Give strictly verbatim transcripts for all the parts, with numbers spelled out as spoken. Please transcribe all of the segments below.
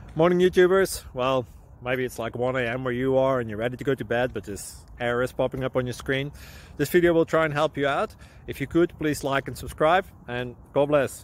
Morning, YouTubers. Well, maybe it's like one A M where you are and you're ready to go to bed, but this error is popping up on your screen. This video will try and help you out. If you could, please like and subscribe, and God bless.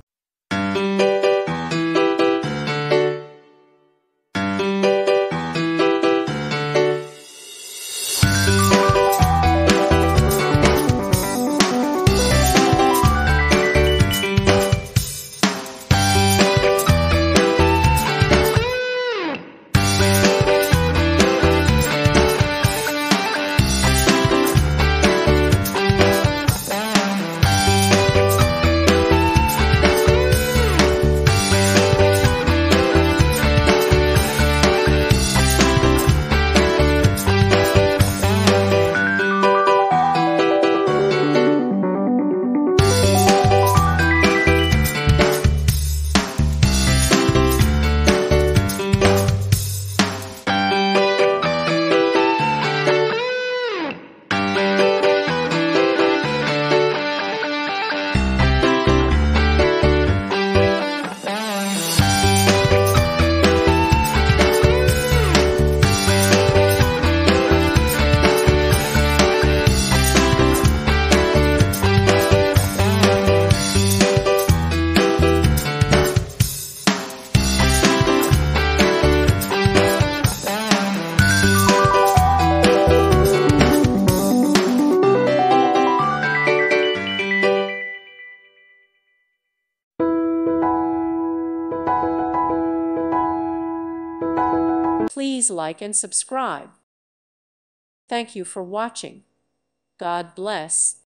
Please like and subscribe. Thank you for watching. God bless.